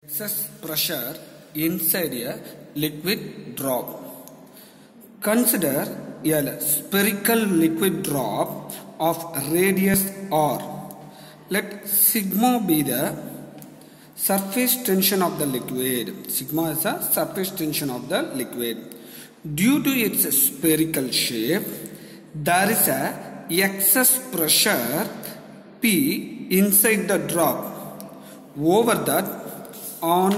Excess pressure inside a liquid drop. Consider a spherical liquid drop of radius r. Let sigma be the surface tension of the liquid. Sigma is the surface tension of the liquid. Due to its spherical shape, there is a excess pressure P inside the drop. Over that, on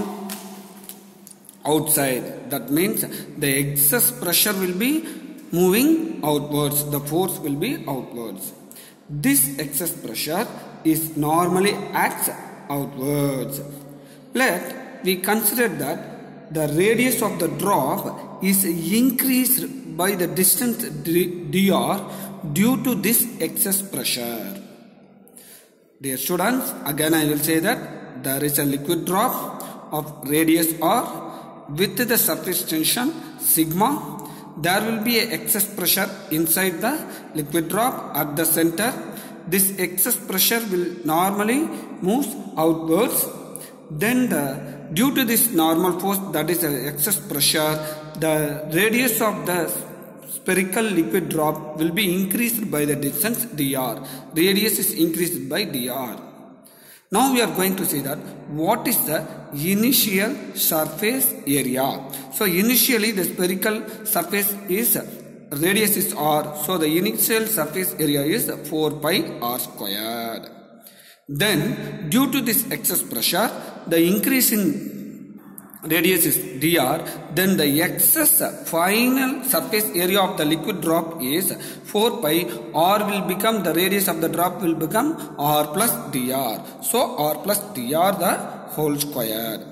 outside, that means the excess pressure will be moving outwards, the force will be outwards. This excess pressure is normally acts outwards. Let we consider that the radius of the drop is increased by the distance dr due to this excess pressure. Dear students, again I will say that there is a liquid drop of radius r with the surface tension sigma. There will be an excess pressure inside the liquid drop at the center. This excess pressure will normally move outwards. Then due to this normal force, that is the excess pressure, the radius of the spherical liquid drop will be increased by the distance dr. Radius is increased by dr. Now we are going to see that what is the initial surface area. So initially the spherical surface is radius is r. So the initial surface area is 4 pi r squared. Then due to this excess pressure, the increase in radius is dr, then the excess final surface area of the liquid drop is 4 pi. R will become, the radius of the drop will become r plus dr. So r plus dr the whole square.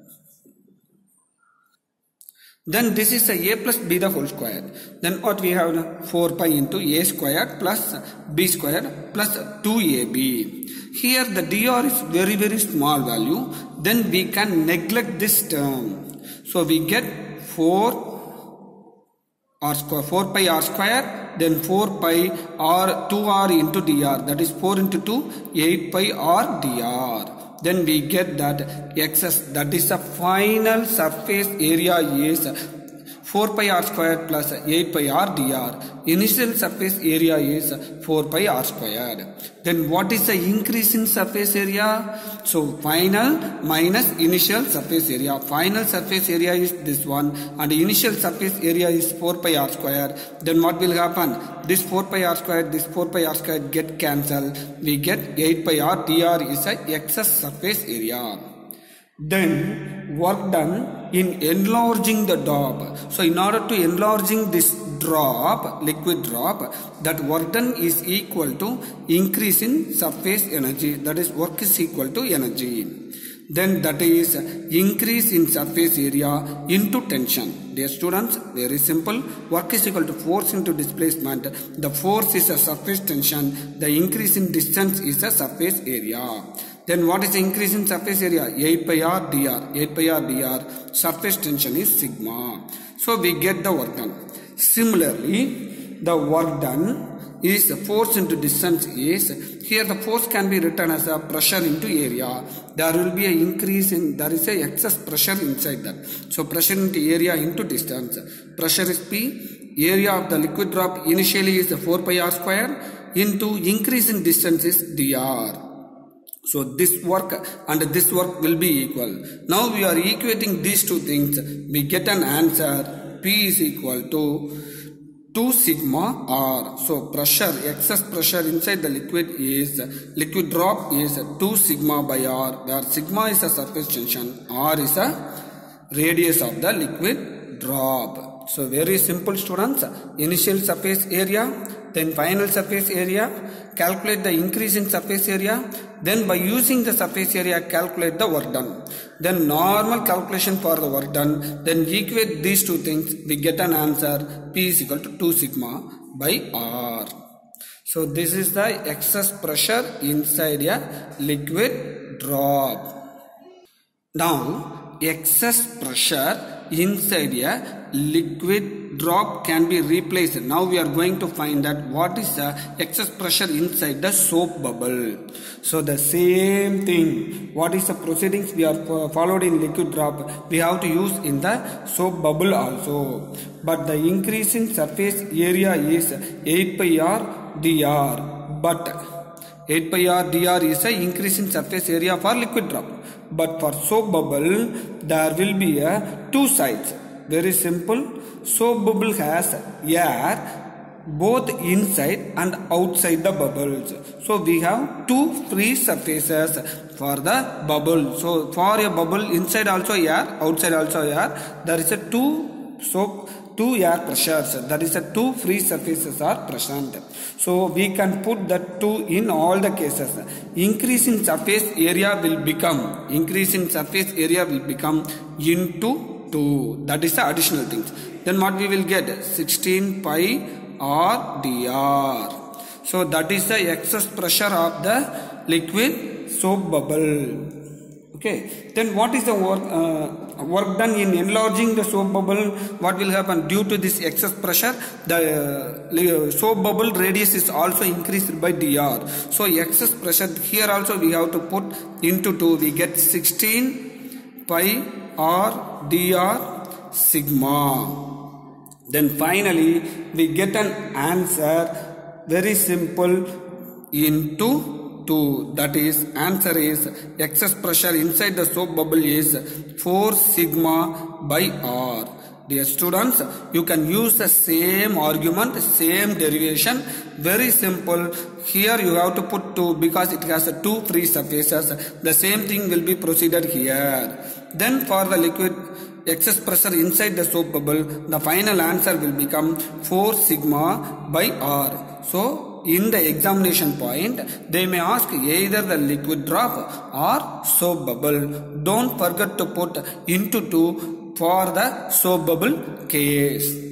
Then this is a plus b the whole square. Then what we have, 4 pi into a squared plus b squared plus 2ab. Here the dr is very small value. Then we can neglect this term. So we get 4 pi r square, then 4 pi r 2r into dr. That is 4 into 2, 8 pi r dr. Then we get that excess, that is the final surface area is 4 pi r squared plus 8 pi r dr. Initial surface area is 4 pi r squared. Then what is the increase in surface area? So final minus initial surface area. Final surface area is this one and initial surface area is 4 pi r squared. Then what will happen? This 4 pi r squared, this 4 pi r squared get cancelled. We get 8 pi r dr is a excess surface area. Then work done in enlarging the drop. So in order to enlarging this drop, liquid drop, that work done is equal to increase in surface energy. That is work is equal to energy. Then that is increase in surface area into tension. Dear students, very simple. Work is equal to force into displacement. The force is a surface tension. The increase in distance is a surface area. Then what is the increase in surface area? 8 pi r dr. 8 pi r dr. Surface tension is sigma. So we get the work done. Similarly, the work done is the force into distance is, here the force can be written as a pressure into area. There will be an increase in, there is a excess pressure inside that. So pressure into area into distance. Pressure is P. Area of the liquid drop initially is 4 pi r square into increase in distance is dr. So this work and this work will be equal. Now we are equating these two things. We get an answer. P is equal to 2 sigma r. So pressure, excess pressure inside the liquid is, liquid drop is 2 sigma by r, where sigma is a surface tension, r is a radius of the liquid drop. So very simple students. Initial surface area, then final surface area, calculate the increase in surface area, then by using the surface area calculate the work done. Then normal calculation for the work done, then equate these two things, we get an answer. P is equal to 2 sigma by r. So this is the excess pressure inside a liquid drop. Now excess pressure inside a liquid drop can be replaced. Now we are going to find that what is the excess pressure inside the soap bubble. So the same thing, what is the proceedings we are followed in liquid drop, we have to use in the soap bubble also. But the increase in surface area is 8 pi r dr. But 8 pi r dr is the increase in surface area for liquid drop. But for soap bubble, there will be two sides. Very simple. Soap bubble has air both inside and outside the bubbles. So we have two free surfaces for the bubble. So for a bubble, inside also air, outside also air. There is a two air pressures. That is a two free surfaces are present. So we can put that two in all the cases. Increase in surface area will become into 2. That is the additional things. Then what we will get? 16 pi r dr. So that is the excess pressure of the liquid soap bubble. Okay. Then what is the work done in enlarging the soap bubble? What will happen? Due to this excess pressure, the soap bubble radius is also increased by dr. So excess pressure here also we have to put into 2. We get 16 pi r dr sigma. Then finally we get an answer, very simple, into 2. That is, answer is excess pressure inside the soap bubble is 4 sigma by r. Dear students, you can use the same argument, same derivation. Very simple. Here you have to put 2 because it has 2 free surfaces. The same thing will be proceeded here. Then for the liquid excess pressure inside the soap bubble, the final answer will become 4 sigma by r. So in the examination point, they may ask either the liquid drop or soap bubble. Don't forget to put into 2 for the soap bubble case.